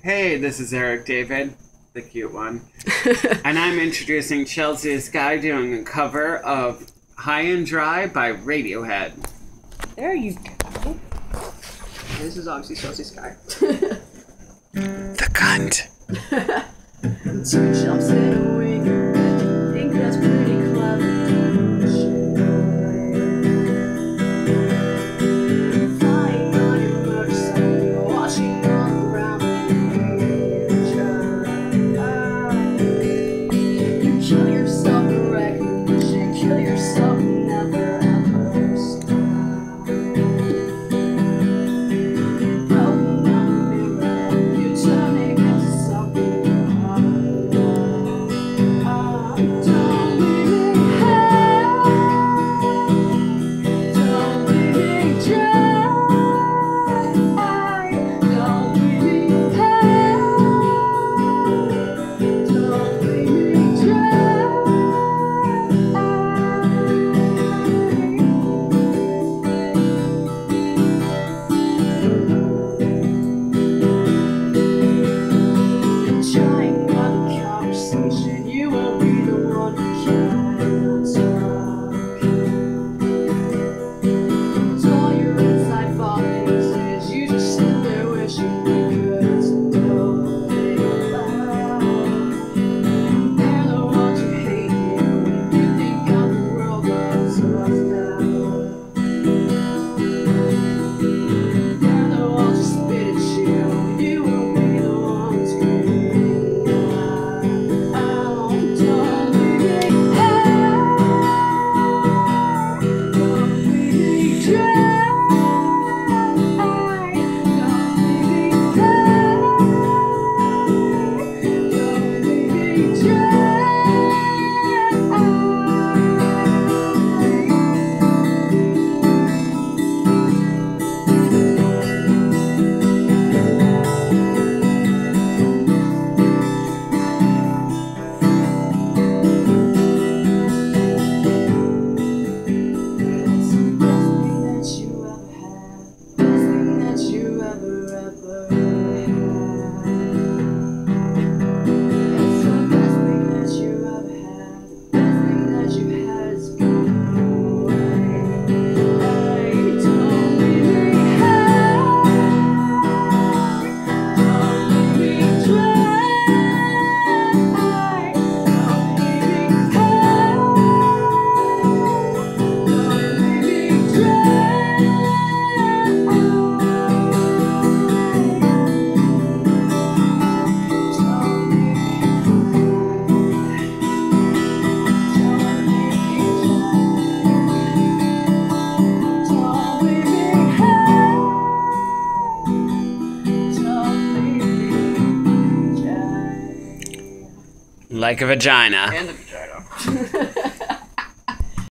Hey, this is Eric David, the cute one. And I'm introducing Chelsea Sky doing a cover of High and Dry by Radiohead. There you go. This is obviously Chelsea Sky. The cunt. 2 jumps in a week. Think that's pretty clever. Flying on your motorcycle, washing on the ground. You kill yourself in recognition, kill yourself and never ever stop. Broken down the mirror, you turn it into something. You will be the one who can't talk. It's all your inside thoughts is you just sit there wishing you could still make love. They're the ones who hate you when you think of the world that's rough down. They're the ones who spit at you. You will be the ones screaming. Like a vagina. And